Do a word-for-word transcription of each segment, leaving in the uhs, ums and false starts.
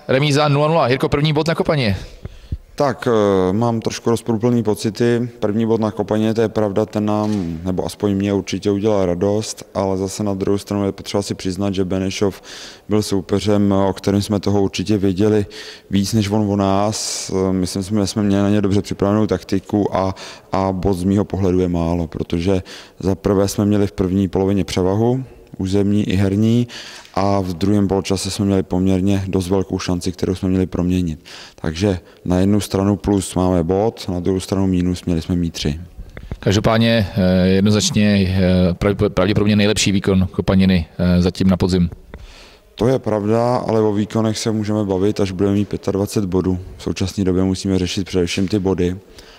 remíza nula nula. Jirko, první bod na Kopaně. Tak, mám trošku rozporuplný pocity. První bod na Kopaně, to je pravda, ten nám, nebo aspoň mě určitě udělal radost, ale zase na druhou stranu je potřeba si přiznat, že Benešov byl soupeřem, o kterém jsme toho určitě věděli víc než on o nás. Myslím, že jsme měli na ně dobře připravenou taktiku a, a bod z mýho pohledu je málo, protože za prvé jsme měli v první polovině převahu, územní i herní, a v druhém poločase jsme měli poměrně dost velkou šanci, kterou jsme měli proměnit. Takže na jednu stranu plus máme bod, na druhou stranu mínus, měli jsme mít tři. Každopádně jednoznačně pravděpodobně nejlepší výkon Kopaniny zatím na podzim. To je pravda, ale o výkonech se můžeme bavit, až budeme mít dvacet pět bodů. V současné době musíme řešit především ty body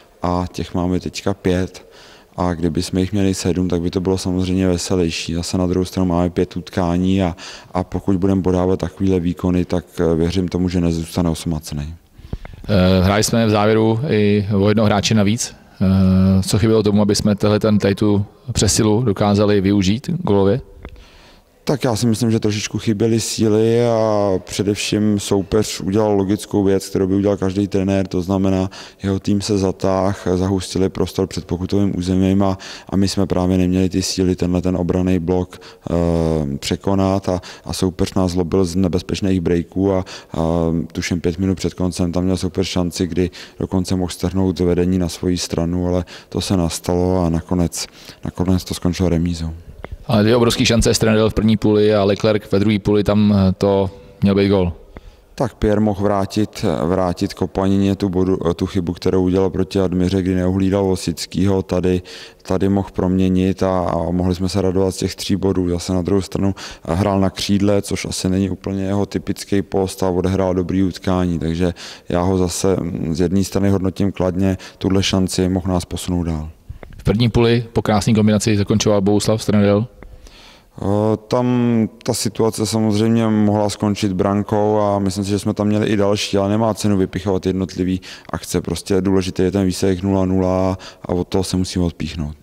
a těch máme teďka pět. A kdyby jsme jich měli sedm, tak by to bylo samozřejmě veselější. Zase na druhou stranu máme pět utkání a, a pokud budeme podávat takovéhle výkony, tak věřím tomu, že nezůstane osmacený. Hráli jsme v závěru i o jednoho hráče navíc. Co chybělo tomu, aby jsme tenhle ten, tady tu přesilu dokázali využít golově? Tak já si myslím, že trošičku chyběly síly a především soupeř udělal logickou věc, kterou by udělal každý trenér, to znamená, jeho tým se zatáh, zahustili prostor před pokutovým územím a, a my jsme právě neměli ty síly tenhle ten obranný blok e, překonat a, a soupeř nás zlobil z nebezpečných breaků a, a tuším pět minut před koncem tam měl soupeř šanci, kdy dokonce mohl strhnout vedení na svoji stranu, ale to se nastalo a nakonec, nakonec to skončilo remízou. Ale dvě obrovské šance Strnadel v první půli a Leclerc ve druhé půli, tam to měl být gól. Tak Pierre mohl vrátit, vrátit Kopanině tu, bodu, tu chybu, kterou udělal proti Admiře, kdy neuhlídal Vosickýho, tady, tady mohl proměnit a, a mohli jsme se radovat z těch tří bodů. Zase na druhou stranu hrál na křídle, což asi není úplně jeho typický post a odehrál dobrý utkání, takže já ho zase z jedné strany hodnotím kladně, tuhle šanci mohl nás posunout dál. V první půli po krásné kombinaci zakončoval Bohuslav Strnadel. Tam ta situace samozřejmě mohla skončit brankou a myslím si, že jsme tam měli i další, ale nemá cenu vypichovat jednotlivý akce. Prostě důležitý je ten výsledek nula nula a od toho se musíme odpíchnout.